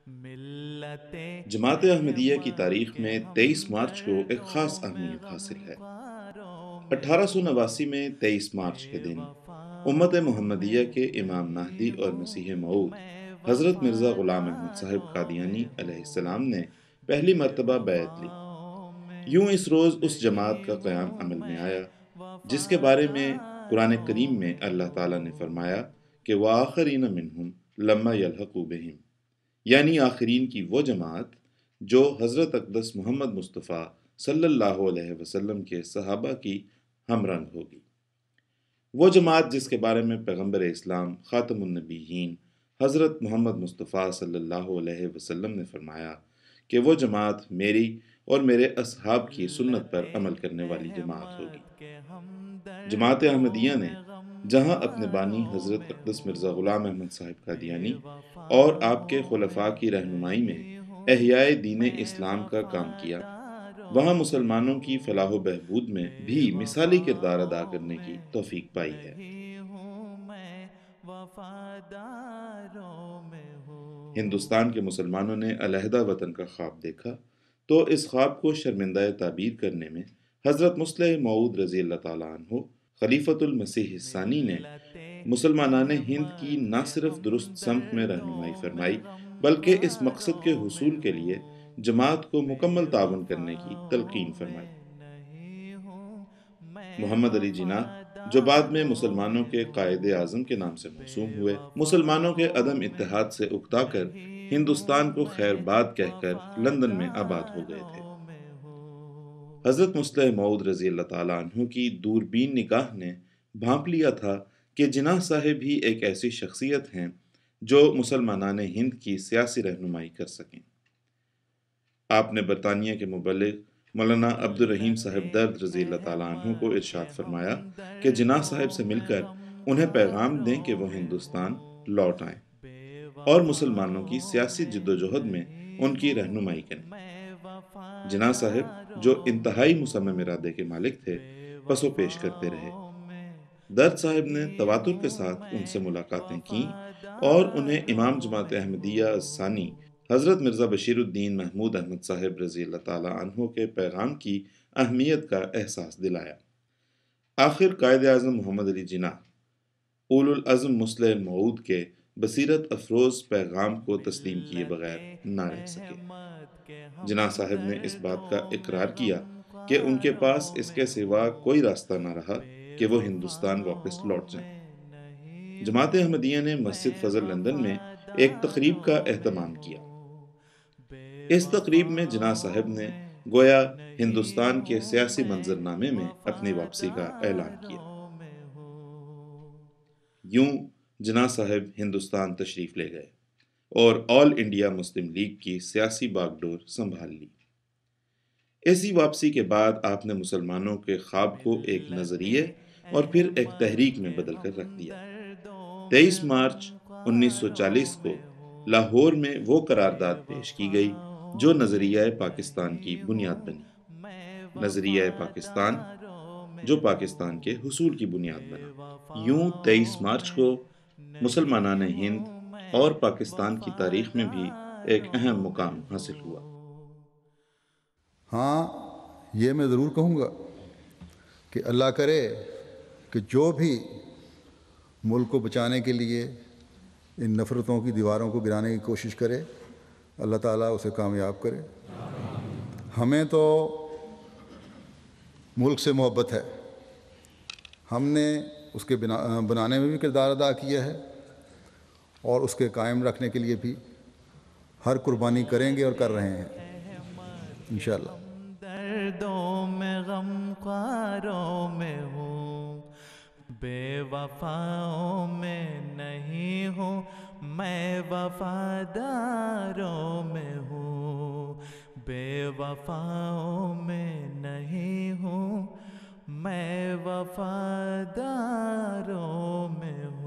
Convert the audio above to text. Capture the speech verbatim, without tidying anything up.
جماعت احمدیہ کی تاریخ میں تیئیس مارچ کو ایک خاص اہمیت حاصل ہے۔ اٹھارہ سو نواسی میں تیئیس مارچ کے دن امت محمدیہ کے امام مہدی اور مسیح موعود حضرت مرزا غلام احمد صاحب قادیانی علیہ السلام نے پہلی مرتبہ بیعت لی۔ یوں اس روز اس جماعت کا قیام عمل میں آیا جس کے بارے میں قرآن کریم میں اللہ تعالیٰ نے فرمایا کہ وَآخَرِينَ مِنْهُمْ لَمَّا يَلْحَقُوا بِهِمْ، یعنی آخرین کی وہ جماعت جو حضرت اقدس محمد مصطفیٰ صلی اللہ علیہ وسلم کے صحابہ کی ہم رنگ ہوگی۔ وہ جماعت جس کے بارے میں پیغمبر اسلام خاتم النبیین حضرت محمد مصطفیٰ صلی اللہ علیہ وسلم نے فرمایا کہ وہ جماعت میری اور میرے اصحاب کی سنت پر عمل کرنے والی جماعت ہوگی۔ جماعت احمدیہ نے جہاں اپنے بانی حضرت اقدس مرزا غلام احمد صاحب قادیانی اور آپ کے خلفاء کی رہنمائی میں احیاء دین اسلام کا کام کیا، وہاں مسلمانوں کی فلاح و بہبود میں بھی مثالی کردار ادا کرنے کی توفیق پائی ہے۔ ہندوستان کے مسلمانوں نے علیحدہ وطن کا خواب دیکھا تو اس خواب کو شرمندہ تعبیر کرنے میں حضرت مسیح-اے-ماؤد رضی اللہ تعالیٰ عنہ خلیفۃ المسیح الثانی نے مسلمانان ہند کی نہ صرف درست سمت میں رہنمائی فرمائی بلکہ اس مقصد کے حصول کے لیے جماعت کو مکمل تعاون کرنے کی تلقین فرمائی۔ محمد علی جناح جو بعد میں مسلمانوں کے قائد اعظم کے نام سے موسوم ہوئے، مسلمانوں کے عدم اتحاد سے اکتا کر ہندوستان کو خیر باد کہہ کر لندن میں آباد ہو گئے تھے۔ حضرت مسیح-اے-ماؤد رضی اللہ تعالیٰ عنہ کی دوربین نگاہ نے بھانپ لیا تھا کہ جناح صاحب ہی ایک ایسی شخصیت ہیں جو مسلمانان ہند کی سیاسی رہنمائی کر سکیں۔ آپ نے برطانیہ کے مبلغ مولانا عبد الرحیم صاحب درد رضی اللہ تعالیٰ عنہ کو ارشاد فرمایا کہ جناح صاحب سے مل کر انہیں پیغام دیں کہ وہ ہندوستان لوٹ آئیں اور مسلمانوں کی سیاسی جدوجہد میں ان کی رہنمائی کریں۔ جناح صاحب جو انتہائی مصمم ارادے کے مالک تھے پس و پیش کرتے رہے۔ درد صاحب نے تواتر کے ساتھ ان سے ملاقاتیں کیں اور انہیں امام جماعت احمدیہ الثانی حضرت مرزا بشیر الدین محمود احمد صاحب رضی اللہ تعالیٰ عنہ کے پیغام کی اہمیت کا احساس دلایا۔ آخر قائد اعظم محمد علی جناح اولو العزم مسیح-اے-ماؤد کے بصیرت افروز پیغام کو تسلیم کیے بغیر نہ رہ سکے۔ جناح صاحب نے اس بات کا اقرار کیا کہ ان کے پاس اس کے سوا کوئی راستہ نہ رہا کہ وہ ہندوستان واپس لوٹ جائیں۔ جماعت احمدیہ نے مسجد فضل لندن میں ایک تقریب کا اہتمام کیا۔ اس تقریب میں جناح صاحب نے گویا ہندوستان کے سیاسی منظرنامے میں اپنی واپسی کا اعلان کیا۔ یوں جناح صاحب ہندوستان تشریف لے گئے اور آل انڈیا مسلم لیگ کی سیاسی باغ ڈور سنبھال لی۔ ایسی واپسی کے بعد آپ نے مسلمانوں کے خواب کو ایک نظریے اور پھر ایک تحریک میں بدل کر رکھ دیا۔ تیئیس مارچ انیس سو چالیس کو لاہور میں وہ قرارداد پیش کی گئی جو نظریہ پاکستان کی بنیاد بنی، نظریہ پاکستان جو پاکستان کے حصول کی بنیاد بنا۔ یوں تیئیس مارچ کو مسلمانان ہند اور پاکستان کی تاریخ میں بھی ایک اہم مقام حاصل ہوا۔ ہاں، یہ میں ضرور کہوں گا کہ اللہ کرے کہ جو بھی ملک کو بچانے کے لیے ان نفرتوں کی دیواروں کو گرانے کی کوشش کرے، اللہ تعالیٰ اسے کامیاب کرے۔ ہمیں تو ملک سے محبت ہے، ہم نے اس کے بنا بنانے میں بھی کردار ادا کیا ہے اور اس کے قائم رکھنے کے لیے بھی ہر قربانی کریں گے اور کر رہے ہیں انشاءاللہ۔ دردوں میں غم خواروں میں ہوں، بے وفاؤں میں نہیں ہوں، میں وفاداروں میں ہوں، بے وفاؤں میں نہیں ہوں، میں وفاداروں میں ہوں۔